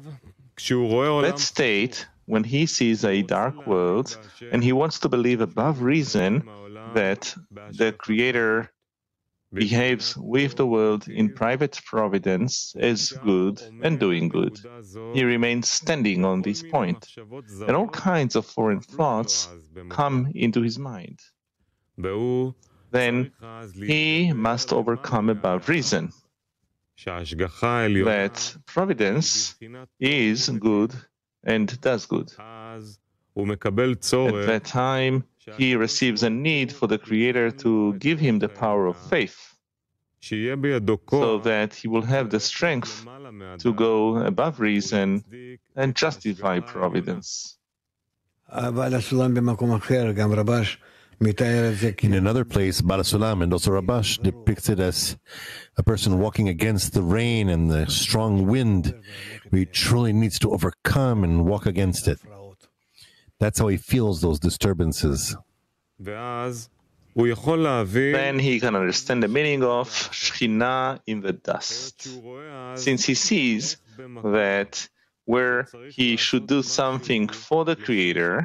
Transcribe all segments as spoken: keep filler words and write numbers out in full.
That state, when he sees a dark world and he wants to believe above reason that the Creator behaves with the world in private providence as good and doing good, he remains standing on this point, and all kinds of foreign thoughts come into his mind. Then he must overcome above reason that providence is good and does good. At that time, he receives a need for the Creator to give him the power of faith, so that he will have the strength to go above reason and justify providence. In another place, Baal HaSulam and also Rabash depicts it as a person walking against the rain and the strong wind. He truly needs to overcome and walk against it. That's how he feels those disturbances. Then he can understand the meaning of Shekhinah in the dust, since he sees that where he should do something for the Creator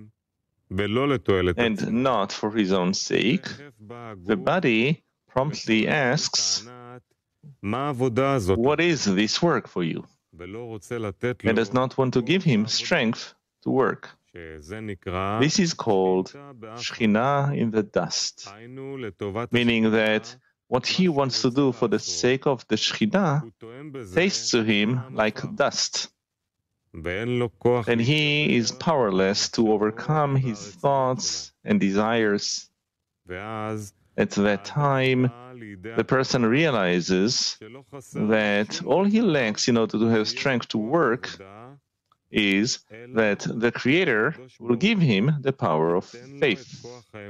and not for his own sake, the body promptly asks, "What is this work for you?" and does not want to give him strength to work. This is called Shekhinah in the dust, meaning that what he wants to do for the sake of the Shekhinah tastes to him like dust, and he is powerless to overcome his thoughts and desires. At that time, the person realizes that all he lacks in order to have strength to work is that the Creator will give him the power of faith.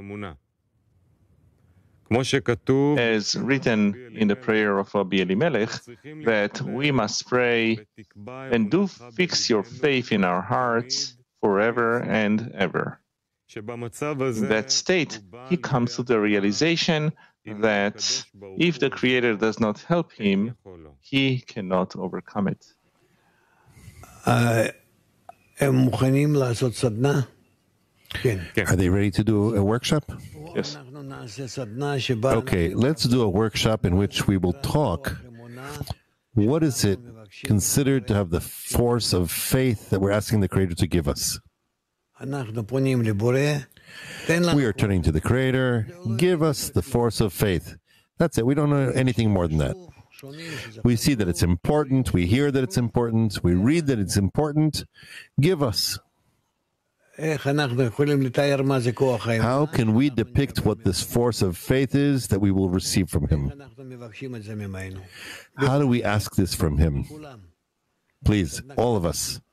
As written in the prayer of Rabbi Elimelech, that we must pray, "And do fix your faith in our hearts forever and ever." In that state, he comes to the realization that if the Creator does not help him, he cannot overcome it. Uh, Are they ready to do a workshop? Yes. Okay, let's do a workshop in which we will talk. What is it considered to have the force of faith that we're asking the Creator to give us? We are turning to the Creator. Give us the force of faith. That's it. We don't know anything more than that. We see that it's important. We hear that it's important. We read that it's important. Give us. How can we depict what this force of faith is that we will receive from Him? How do we ask this from Him? Please, all of us.